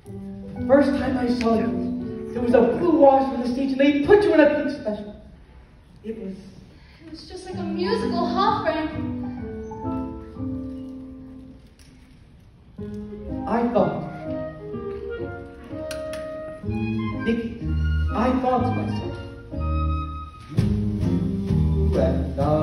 The first time I saw you, there was a blue wash on the stage and they put you in a pink special. It was just like a musical, huh, Frank? I thought, Nikki, I thought to myself, you and I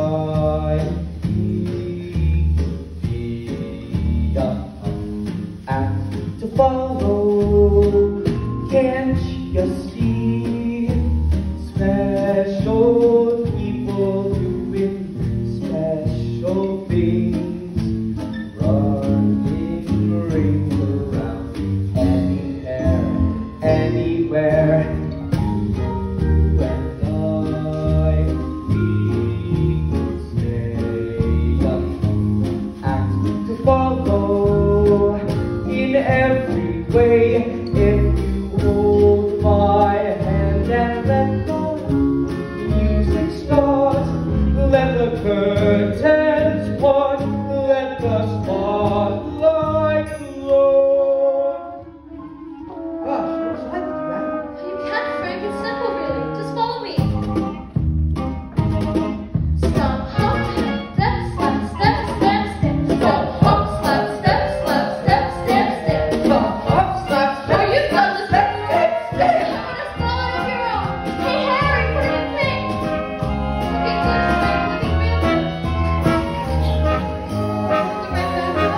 be a act to follow. Can't you see? Special people doing special things, running rings around anywhere. You and I, we stay act to follow in every way. If you hold my hand and let go, music starts. Let the curtains part. Let the spotlight glow. Gosh, what's like to do that? You can't, Frank. It's simple, really. Just follow me. Stop, hop, step, slap, step, step, step. Stop, hop, slap, step, slap, step, step, step. Stop, hop, slap, step. Are you done with step, step, step? You want to spell it on your own. Hey, Harry, put it in sync. Okay, good. Looking real good. Looking right back up.